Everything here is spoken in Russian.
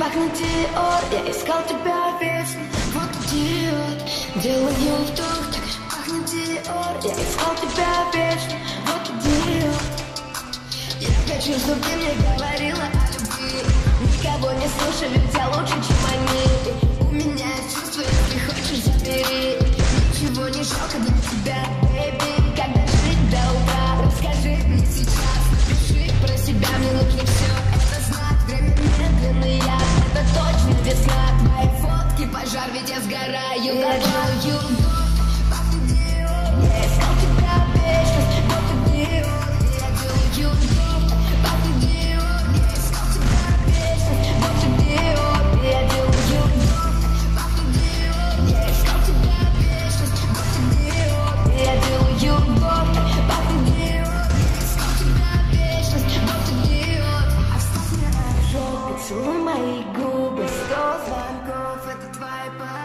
пахнет Диор. Я искал тебя вечно, вот идиот. Делаю вдох, так же пахнет Диор. Я искал тебя вечно, вот идиот. Я хочу, чтобы ты мне говорила о любви. Никого не слушай, ведь я лучше, чем они. У меня есть чувства, если хочешь, забери. Ничего не жалко для тебя, baby. Когда жить до утра, расскажи мне сейчас. Напиши про себя, мне нужно все. Это знак, время медленный яд. Это точно весна. Твои фотки, пожар, ведь я сгораю. Я делаю вдох, пахнет Диор. Я искал тебя вечность, вот идиот. Я делаю вдох, пахнет Диор. Я искал тебя вечность, вот идиот. Я делаю вдох, пахнет Диор. Я искал тебя вечность, вот идиот. Я делаю вдох, пахнет Диор. Я искал тебя вечность, вот идиот. Оставь меня ожог, поцелуй мои губы. 100 звонков, это твои пора.